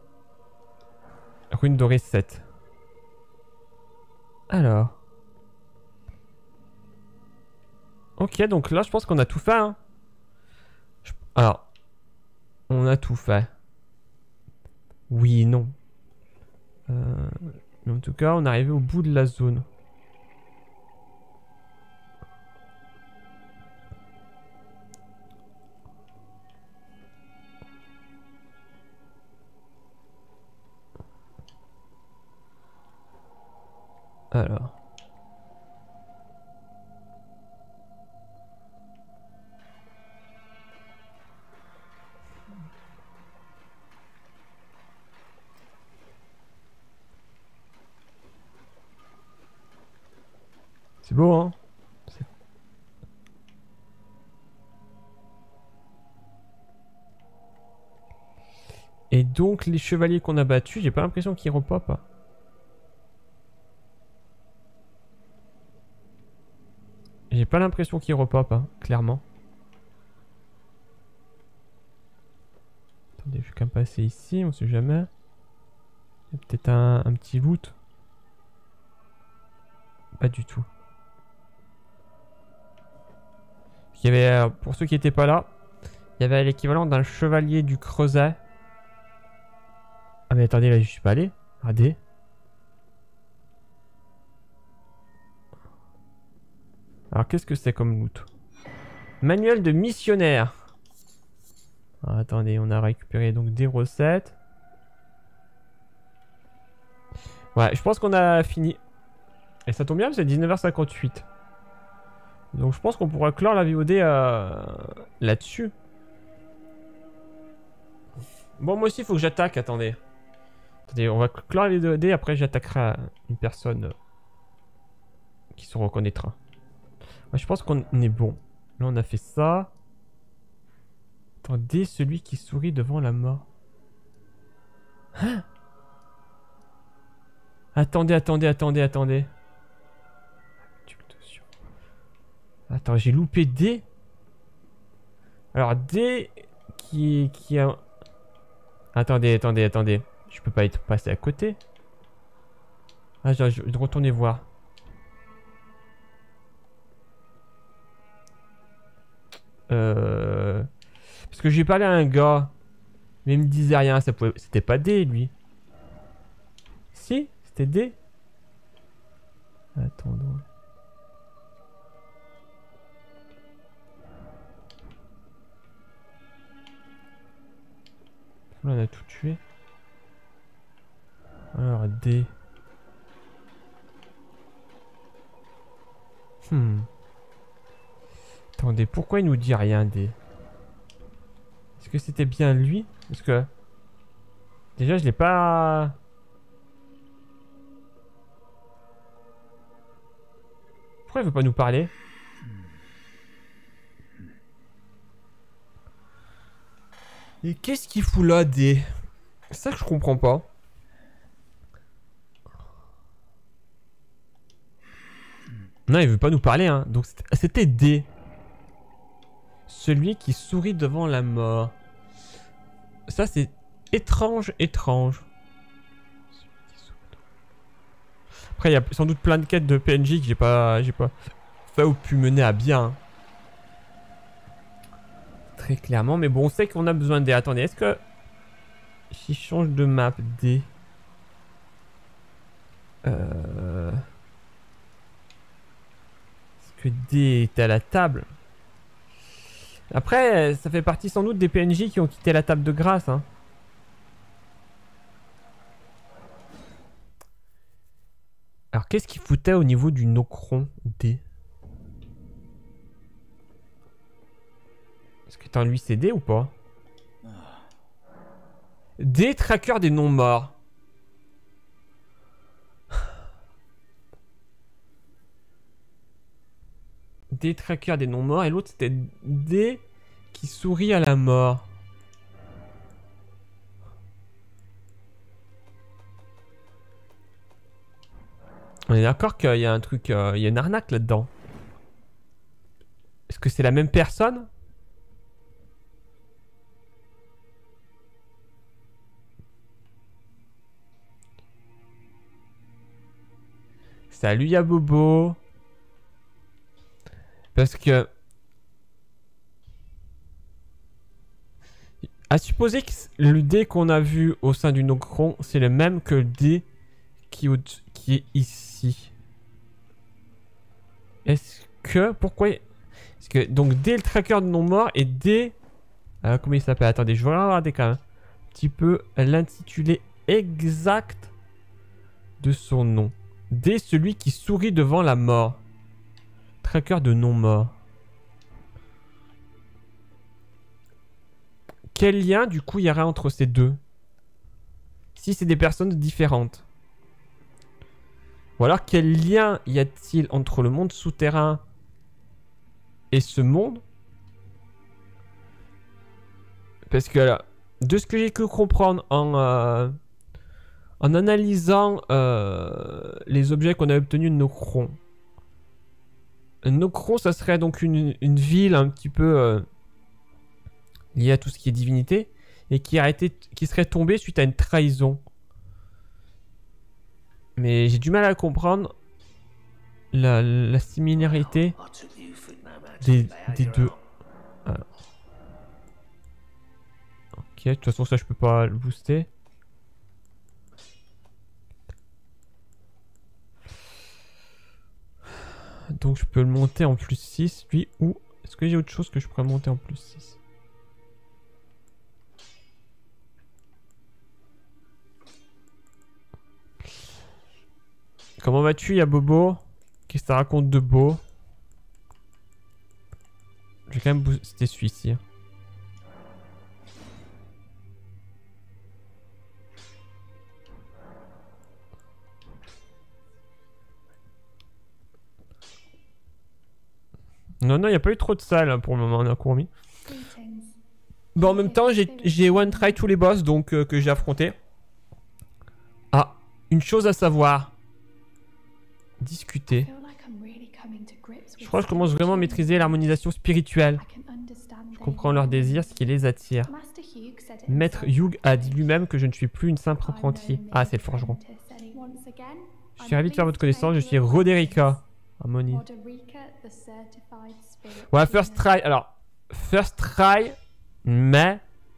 A: Rune dorée sept. Alors. Ok, donc là, je pense qu'on a tout fait. Hein. Je... Alors. On a tout fait. Oui, non. Euh... Mais en tout cas, on est arrivé au bout de la zone. Alors. C'est beau, hein? Et donc, les chevaliers qu'on a battus, j'ai pas l'impression qu'ils repopent. J'ai pas l'impression qu'ils repopent, hein, clairement. Attendez, je vais quand même passer ici, on sait jamais. Il y a peut-être un, un petit loot. Pas du tout. Il y avait, euh, pour ceux qui n'étaient pas là, il y avait l'équivalent d'un chevalier du Creuset. Ah mais attendez, là je suis pas allé. Regardez. Alors qu'est-ce que c'est comme loot? Manuel de missionnaire. Ah, attendez, on a récupéré donc des recettes. Ouais, je pense qu'on a fini. Et ça tombe bien, c'est dix-neuf heures cinquante-huit. Donc je pense qu'on pourra clore la V O D euh, là-dessus. Bon, moi aussi, il faut que j'attaque, attendez. Attendez, on va clore la V O D, après j'attaquerai une personne euh, qui se reconnaîtra. Ouais, je pense qu'on est bon. Là, on a fait ça. Attendez, celui qui sourit devant la mort. Hein? Attendez, attendez, attendez, attendez. Attends, j'ai loupé D. Alors, D qui, qui a... Attendez, attendez, attendez. Je peux pas être passé à côté. Ah, je vais retourner voir. Euh... Parce que j'ai parlé à un gars. Mais il me disait rien. Ça pouvait... C'était pas D, lui. Si, c'était D. Attendons. Là, on a tout tué. Alors, D. Hmm. Attendez, pourquoi il nous dit rien, D? Est-ce que c'était bien lui? Parce que... Déjà, je l'ai pas... Pourquoi il veut pas nous parler? Et qu'est-ce qu'il fout là, D? C'est ça que je comprends pas. Non, il veut pas nous parler, hein. Donc c'était D. Celui qui sourit devant la mort. Ça, c'est étrange, étrange. Après, il y a sans doute plein de quêtes de P N J que j'ai pas, j'ai pas fait ou pu mener à bien. Très clairement, mais bon, on sait qu'on a besoin de D. Attendez, est-ce que... Si je change de map, D... Euh... Est-ce que D est à la table? Après, ça fait partie sans doute des P N J qui ont quitté la table de grâce, hein. Alors, qu'est-ce qu'il foutait au niveau du Nokron, D? Est-ce que t'as lui c'est D ou pas? D, tracker des non-morts. D, tracker des non-morts. Et l'autre, c'était D qui sourit à la mort. On est d'accord qu'il y a un truc... Euh, il y a une arnaque là-dedans. Est-ce que c'est la même personne? Salut Yabobo. Parce que... À supposer que le dé qu'on a vu au sein du Nokron, c'est le même que le dé qui, qui est ici. Est-ce que... Pourquoi... Est-ce que... Donc dé le tracker de non-mort et dé... Euh, comment il s'appelle? Attendez, je vais regarder quand même un petit peu l'intitulé exact de son nom. D, celui qui sourit devant la mort. Tracker de non-mort. Quel lien, du coup, il y aurait entre ces deux? Si c'est des personnes différentes. Ou alors, quel lien y a-t-il entre le monde souterrain et ce monde? Parce que, là, de ce que j'ai pu comprendre en... Euh, En analysant euh, les objets qu'on a obtenus de Nokron. Nokron, ça serait donc une, une ville un petit peu euh, liée à tout ce qui est divinité et qui, a été, qui serait tombée suite à une trahison. Mais j'ai du mal à comprendre la, la similarité des, des deux. Ah. Ok, de toute façon ça je peux pas le booster. Donc je peux le monter en plus six, lui, ou... Est-ce que j'ai autre chose que je pourrais monter en plus six? Comment vas-tu, Yabobo? Qu'est-ce que ça raconte de beau? Je vais quand même booster celui-ci. Non, non, il n'y a pas eu trop de salles hein, pour le moment, on a couru. Bon, en même temps, j'ai one try tous les boss donc euh, que j'ai affronté. Ah, une chose à savoir. Discuter. Je crois que je commence vraiment à maîtriser l'harmonisation spirituelle. Je comprends leurs désirs, ce qui les attire. Maître Hugh a dit lui-même que je ne suis plus une simple apprentie. Ah, c'est le forgeron. Je suis ravi de faire votre connaissance, je suis Roderica. Harmonie. Ouais, first try. Alors, first try, mais...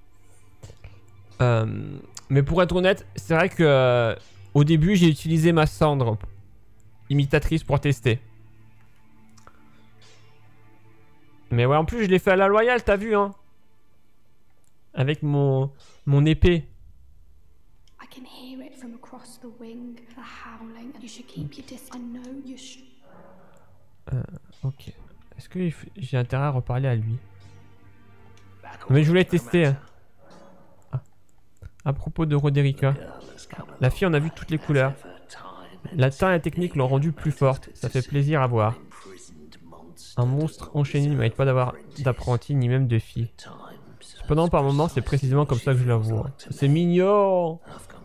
A: Euh, mais pour être honnête, c'est vrai que... Euh, au début, j'ai utilisé ma cendre imitatrice pour tester. Mais ouais, en plus, je l'ai fait à la loyale, t'as vu, hein. Avec mon, mon épée. Euh, ok. Est-ce que j'ai intérêt à reparler à lui? Mais je voulais tester. Hein. Ah. À propos de Roderica. La fille en a vu toutes les couleurs. La teinte et la technique l'ont rendue plus forte. Ça fait plaisir à voir. Un monstre enchaîné ne mérite pas d'avoir d'apprenti ni même de fille. Cependant, par moments, c'est précisément comme ça que je la vois. C'est mignon.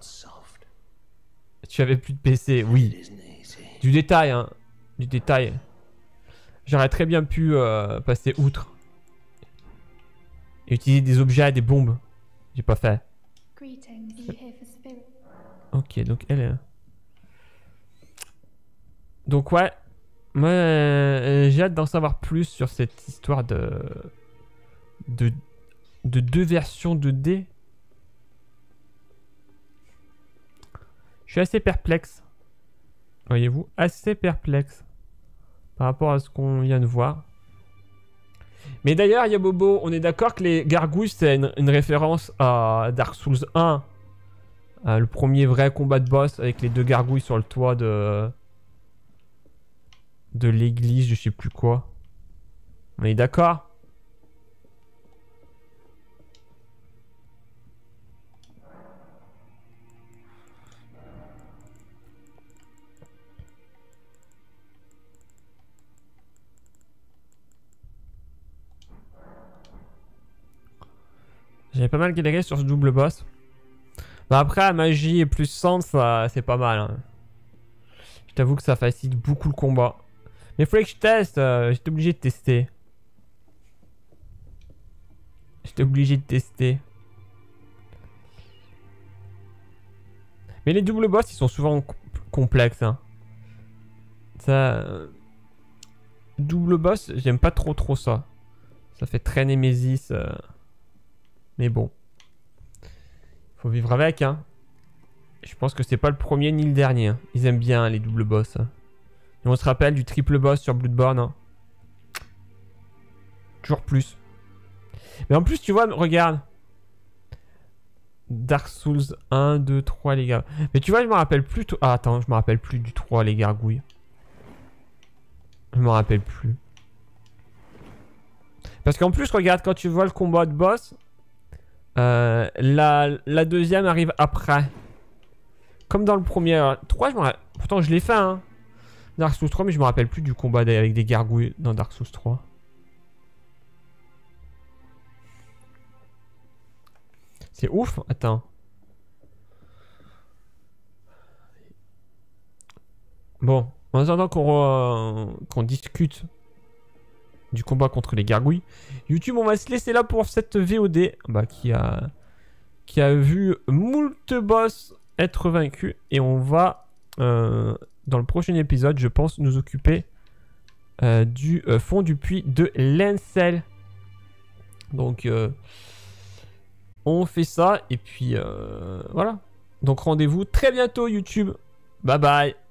A: Tu avais plus de P C, oui. Du détail, hein. Du détail. J'aurais très bien pu euh, passer outre. Et utiliser des objets, des bombes. J'ai pas fait. Ok, donc elle est... Donc ouais. Moi, euh, j'ai hâte d'en savoir plus sur cette histoire de... De... De deux versions de D. Je suis assez perplexe. Voyez-vous, assez perplexe. Par rapport à ce qu'on vient de voir. Mais d'ailleurs, Yabobo, on est d'accord que les gargouilles, c'est une, une référence à Dark Souls un. Euh, le premier vrai combat de boss avec les deux gargouilles sur le toit de... De l'église, je sais plus quoi. On est d'accord? J'avais pas mal galéré sur ce double boss. Bah après, la magie et plus cendre, ça c'est pas mal. Hein. Je t'avoue que ça facilite beaucoup le combat. Mais il fallait que je teste. Euh, J'étais obligé de tester. J'étais obligé de tester. Mais les doubles boss, ils sont souvent com complexes. Hein. Ça... Euh, double boss, j'aime pas trop trop ça. Ça fait très Nemesis. Euh... Mais bon. Faut vivre avec, hein. Je pense que c'est pas le premier ni le dernier. Hein. Ils aiment bien hein, les doubles boss. Hein. Et on se rappelle du triple boss sur Bloodborne. Hein. Toujours plus. Mais en plus, tu vois, regarde. Dark Souls un, deux, trois, les gars. Mais tu vois, je me rappelle plus... Ah, attends, je me rappelle plus du trois, les gargouilles. Je me rappelle plus. Parce qu'en plus, regarde, quand tu vois le combat de boss... Euh, la, la deuxième arrive après. Comme dans le premier. trois, je me rappelle... Pourtant, je l'ai fait, hein. Dark Souls trois, mais je me rappelle plus du combat avec des gargouilles dans Dark Souls trois. C'est ouf. Attends. Bon. En attendant qu'on qu'on discute du combat contre les gargouilles, YouTube, on va se laisser là pour cette V O D bah, qui a qui a vu moult boss être vaincus. Et on va, euh, dans le prochain épisode, je pense, nous occuper euh, du euh, fond du puits de l'Encel. Donc, euh, on fait ça. Et puis, euh, voilà. Donc, rendez-vous très bientôt, YouTube. Bye bye.